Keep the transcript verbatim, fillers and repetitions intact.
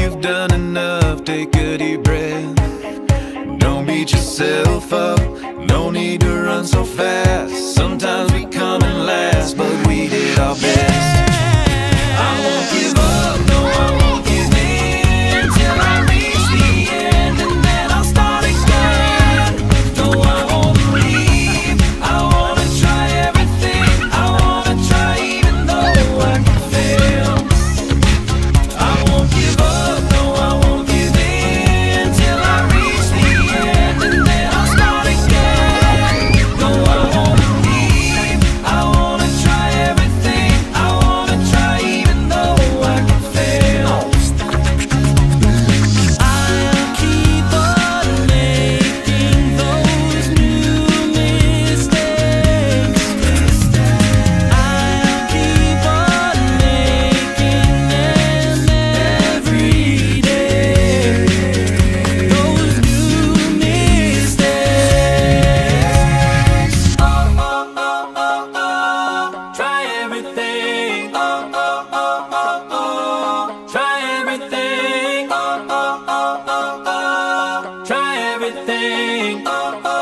you've done enough, take a deep breath. Don't beat yourself up, no need to run so fast. Sometimes we come in last, but we did our best. I won't give up, no I won't give in till I reach the end, and then I'll start again. No I won't leave, I wanna try everything, I wanna try even though I can fail. I won't give up, no I won't give in till I reach the end, and then I'll start again. No I won't leave, I wanna try everything, I wanna try even though I can fail. I'll keep on making those new mistakes. I'll keep on making them every day. Those new mistakes. Oh, oh, oh, oh, oh. Try everything. Oh, oh, oh, oh, oh. Try everything. Oh, oh, oh, oh, oh. Try everything. Oh, oh.